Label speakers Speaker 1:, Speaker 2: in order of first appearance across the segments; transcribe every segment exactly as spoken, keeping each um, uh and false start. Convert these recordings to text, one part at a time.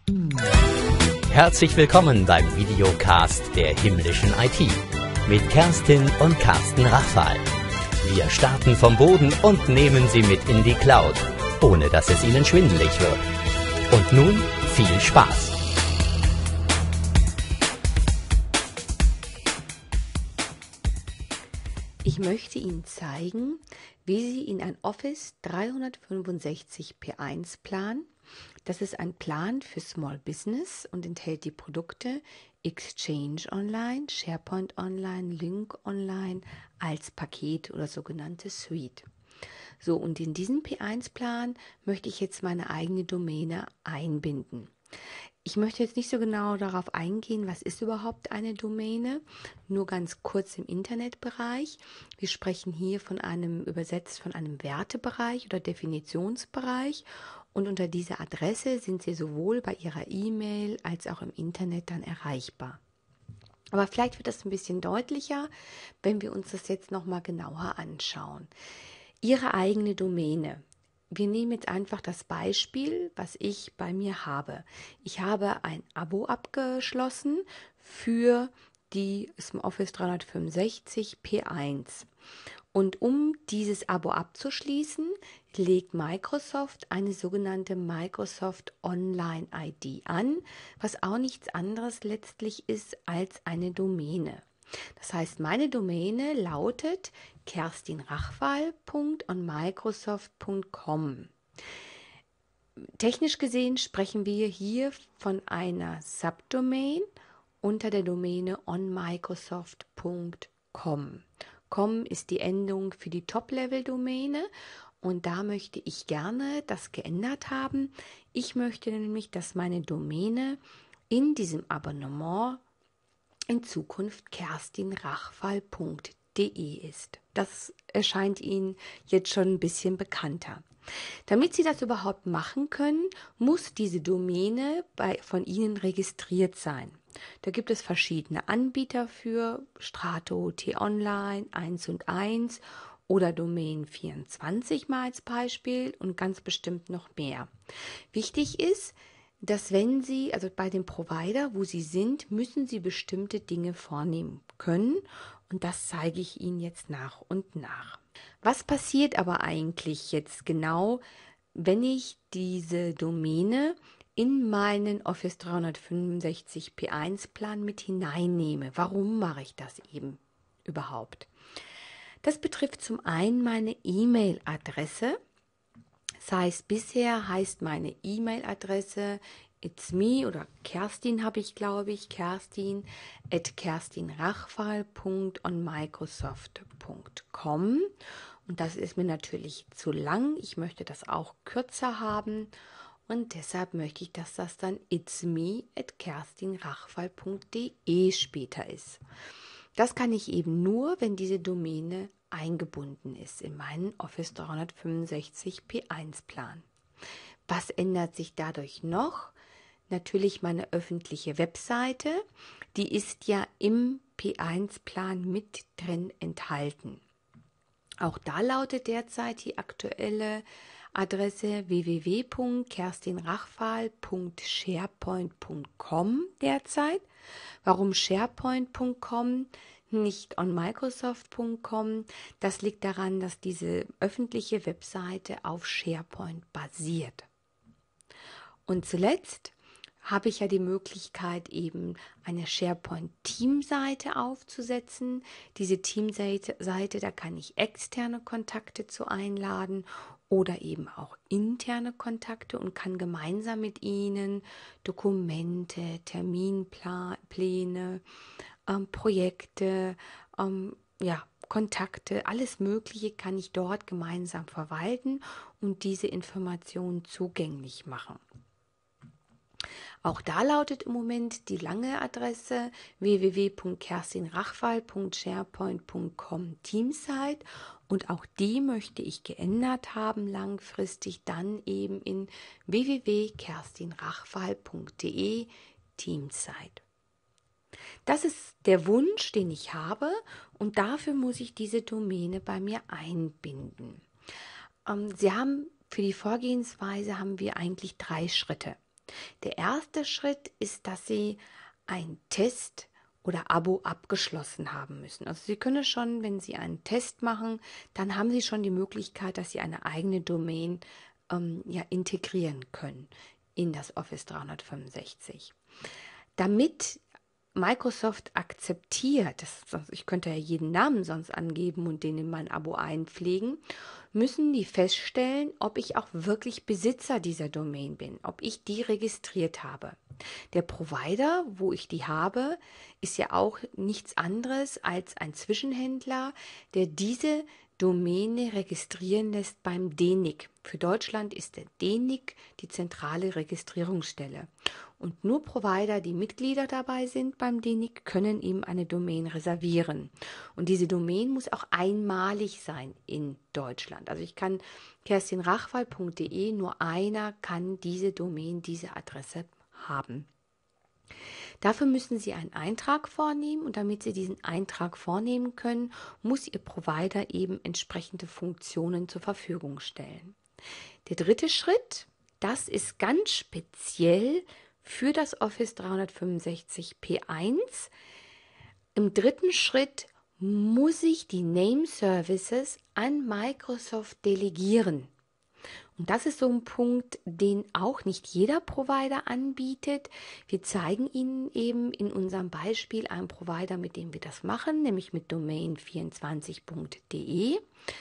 Speaker 1: Herzlich willkommen beim Videocast der himmlischen I T mit Kerstin und Carsten Rachfal. Wir starten vom Boden und nehmen Sie mit in die Cloud, ohne dass es Ihnen schwindelig wird. Und nun viel Spaß!
Speaker 2: Ich möchte Ihnen zeigen, wie Sie in ein Office dreihundertfünfundsechzig P eins Plan, das ist ein Plan für Small Business und enthält die Produkte Exchange Online, SharePoint Online, Lync Online als Paket oder sogenannte Suite. So, und in diesen P eins Plan möchte ich jetzt meine eigene Domäne einbinden. Ich möchte jetzt nicht so genau darauf eingehen, was ist überhaupt eine Domäne, nur ganz kurz im Internetbereich. Wir sprechen hier von einem, übersetzt von einem Wertebereich oder Definitionsbereich, und unter dieser Adresse sind Sie sowohl bei Ihrer E-Mail als auch im Internet dann erreichbar. Aber vielleicht wird das ein bisschen deutlicher, wenn wir uns das jetzt nochmal genauer anschauen. Ihre eigene Domäne. Wir nehmen jetzt einfach das Beispiel, was ich bei mir habe. Ich habe ein Abo abgeschlossen für die Office dreihundertfünfundsechzig P eins. Und um dieses Abo abzuschließen, legt Microsoft eine sogenannte Microsoft Online I D an, was auch nichts anderes letztlich ist als eine Domäne. Das heißt, meine Domäne lautet kerstin rachfal punkt on microsoft punkt com. Technisch gesehen sprechen wir hier von einer Subdomain unter der Domäne on microsoft punkt com. Com ist die Endung für die Top-Level-Domäne und da möchte ich gerne das geändert haben. Ich möchte nämlich, dass meine Domäne in diesem Abonnement in Zukunft kerstin rachfal punkt de ist. Das erscheint Ihnen jetzt schon ein bisschen bekannter. Damit Sie das überhaupt machen können, muss diese Domäne bei, von Ihnen registriert sein. Da gibt es verschiedene Anbieter für, Strato, T-Online, eins und eins oder Domain vierundzwanzig mal als Beispiel und ganz bestimmt noch mehr. Wichtig ist, dass wenn Sie, also bei dem Provider, wo Sie sind, müssen Sie bestimmte Dinge vornehmen können und das zeige ich Ihnen jetzt nach und nach. Was passiert aber eigentlich jetzt genau, wenn ich diese Domäne in meinen Office dreihundertfünfundsechzig P eins Plan mit hineinnehme? Warum mache ich das eben überhaupt? Das betrifft zum einen meine E-Mail-Adresse. Das heißt, bisher heißt meine E-Mail-Adresse It's me oder Kerstin habe ich, glaube ich, Kerstin at kerstin rachfal punkt on microsoft punkt com. Und das ist mir natürlich zu lang. Ich möchte das auch kürzer haben und deshalb möchte ich, dass das dann it's me at kerstin rachfal punkt de später ist. Das kann ich eben nur, wenn diese Domäne eingebunden ist in meinen Office dreihundertfünfundsechzig P eins Plan. Was ändert sich dadurch noch? Natürlich meine öffentliche Webseite, die ist ja im P eins Plan mit drin enthalten. Auch da lautet derzeit die aktuelle Adresse w w w punkt kerstin rachfal punkt sharepoint punkt com derzeit. Warum sharepoint punkt com? Nicht on microsoft punkt com. Das liegt daran, dass diese öffentliche Webseite auf SharePoint basiert. Und zuletzt habe ich ja die Möglichkeit, eben eine SharePoint-Teamseite aufzusetzen. Diese Teamseite, da kann ich externe Kontakte zu einladen oder eben auch interne Kontakte und kann gemeinsam mit ihnen Dokumente, Terminpläne, ähm, Projekte, ähm, ja, Kontakte, alles Mögliche kann ich dort gemeinsam verwalten und diese Informationen zugänglich machen. Auch da lautet im Moment die lange Adresse w w w punkt kerstin rachfal punkt sharepoint punkt com Teamsite und auch die möchte ich geändert haben langfristig dann eben in w w w punkt kerstin rachfal punkt de Teamsite. Das ist der Wunsch, den ich habe und dafür muss ich diese Domäne bei mir einbinden. Ähm, Sie haben für die Vorgehensweise haben wir eigentlich drei Schritte. Der erste Schritt ist, dass Sie ein Test oder Abo abgeschlossen haben müssen. Also Sie können schon, wenn Sie einen Test machen, dann haben Sie schon die Möglichkeit, dass Sie eine eigene Domain ähm, ja, integrieren können in das Office dreihundertfünfundsechzig. Damit Microsoft akzeptiert, das, ich könnte ja jeden Namen sonst angeben und den in mein Abo einpflegen, müssen die feststellen, ob ich auch wirklich Besitzer dieser Domain bin, ob ich die registriert habe. Der Provider, wo ich die habe, ist ja auch nichts anderes als ein Zwischenhändler, der diese Domäne registrieren lässt beim D N I C. Für Deutschland ist der D N I C die zentrale Registrierungsstelle. Und nur Provider, die Mitglieder dabei sind beim D N I C, können ihm eine Domain reservieren. Und diese Domain muss auch einmalig sein in Deutschland. Also ich kann kerstin rachwal punkt de, nur einer kann diese Domain, diese Adresse haben. Dafür müssen Sie einen Eintrag vornehmen und damit Sie diesen Eintrag vornehmen können, muss Ihr Provider eben entsprechende Funktionen zur Verfügung stellen. Der dritte Schritt, das ist ganz speziell für das Office dreihundertfünfundsechzig P eins. Im dritten Schritt muss ich die Name Services an Microsoft delegieren. Und das ist so ein Punkt, den auch nicht jeder Provider anbietet. Wir zeigen Ihnen eben in unserem Beispiel einen Provider, mit dem wir das machen, nämlich mit domain vierundzwanzig punkt de.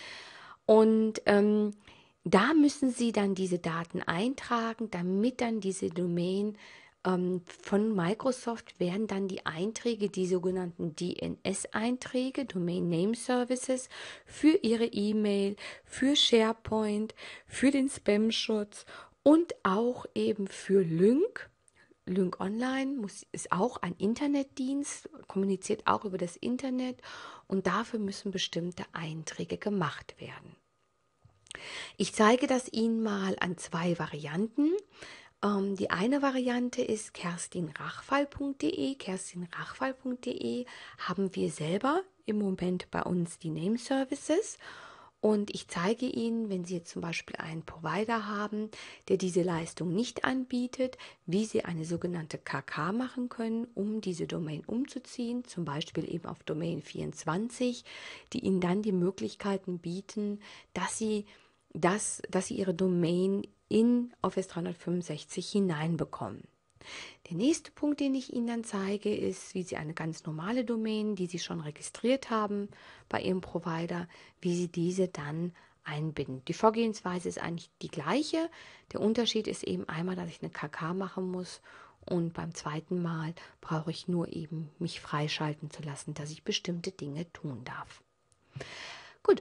Speaker 2: Und ähm, da müssen Sie dann diese Daten eintragen, damit dann diese Domain ähm, von Microsoft werden dann die Einträge, die sogenannten D N S-Einträge, Domain Name Services, für Ihre E-Mail, für SharePoint, für den Spam-Schutz und auch eben für Lync. Lync Online muss, ist auch ein Internetdienst, kommuniziert auch über das Internet und dafür müssen bestimmte Einträge gemacht werden. Ich zeige das Ihnen mal an zwei Varianten. Ähm, die eine Variante ist kerstin rachwal punkt de. kerstin rachwal punkt de haben wir selber im Moment bei uns die Name Services. Und ich zeige Ihnen, wenn Sie jetzt zum Beispiel einen Provider haben, der diese Leistung nicht anbietet, wie Sie eine sogenannte K K machen können, um diese Domain umzuziehen, zum Beispiel eben auf Domain vierundzwanzig, die Ihnen dann die Möglichkeiten bieten, dass Sie, das, dass Sie Ihre Domain in Office dreihundertfünfundsechzig hineinbekommen. Der nächste Punkt, den ich Ihnen dann zeige, ist, wie Sie eine ganz normale Domain, die Sie schon registriert haben bei Ihrem Provider, wie Sie diese dann einbinden. Die Vorgehensweise ist eigentlich die gleiche. Der Unterschied ist eben einmal, dass ich eine K K machen muss und beim zweiten Mal brauche ich nur eben mich freischalten zu lassen, dass ich bestimmte Dinge tun darf. Gut.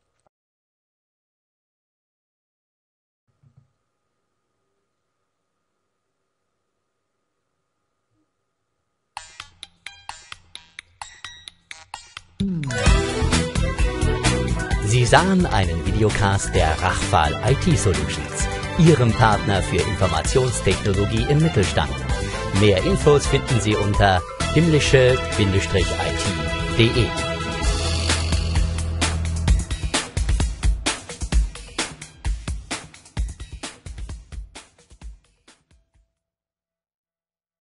Speaker 1: Sie sahen einen Videocast der Rachwal I T Solutions, Ihrem Partner für Informationstechnologie im Mittelstand. Mehr Infos finden Sie unter himmlische Bindestrich I T punkt de.